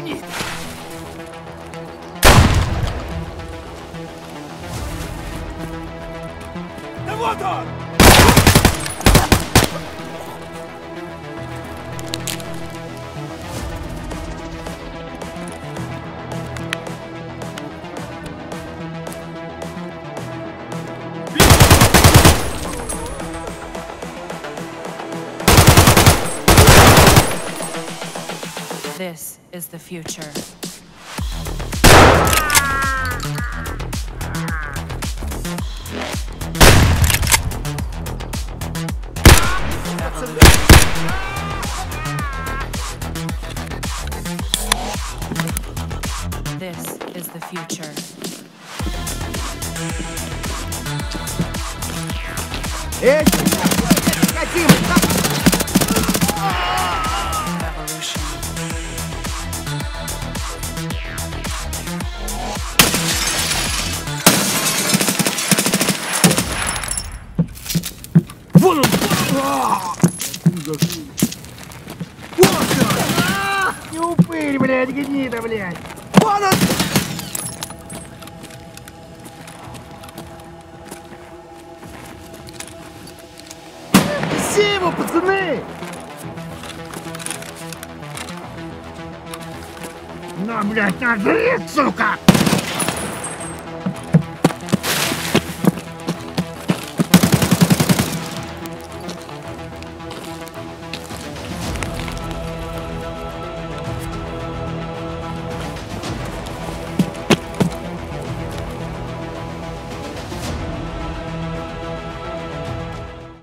гнид. Да вот он! This is the future. This is the future. Revolution. Вон он! Не упырь, блядь, гнида, блядь! Вон он! Неси его, пацаны! На, блядь, нажри, сука!